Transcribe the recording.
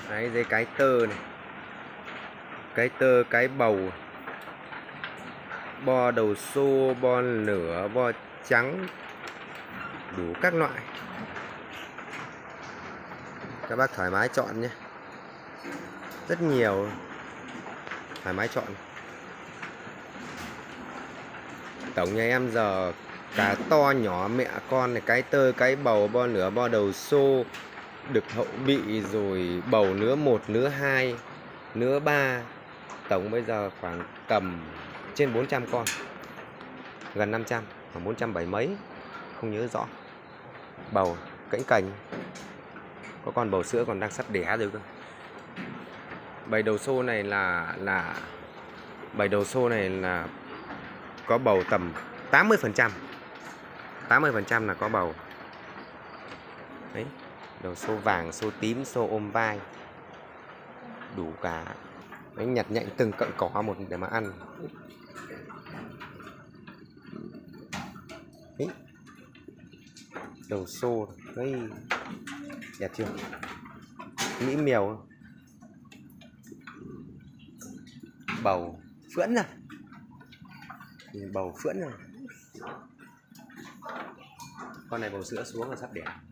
Đấy, dây cái tơ này, cái tơ, cái bầu, bo đầu xô, bo lửa, bo trắng, đủ các loại. Các bác thoải mái chọn nhé, rất nhiều, thoải mái chọn. Tổng nhà em giờ cả to nhỏ mẹ con này, cái tơ, cái bầu, bo lửa, bo đầu xô, đực hậu bị, rồi bầu nứa 1, nứa 2, nứa 3. Tổng bây giờ khoảng tầm trên 400 con, gần 500, khoảng 470 mấy, không nhớ rõ. Bầu cánh cành, có con bầu sữa còn đang sắp đẻ rồi cơ. Bầy đầu xô này là có bầu tầm 80%. 80% là có bầu. Đấy, đầu xô vàng, xô tím, xô ôm vai, đủ cả. Đấy, nhặt nhạnh từng cọng cỏ một để mà ăn. Đấy, đầu xô, đấy, đẹp chưa? Mỹ miều, bầu phưỡng rồi, bầu phưỡng rồi. Con này bầu sữa xuống là sắp đẻ.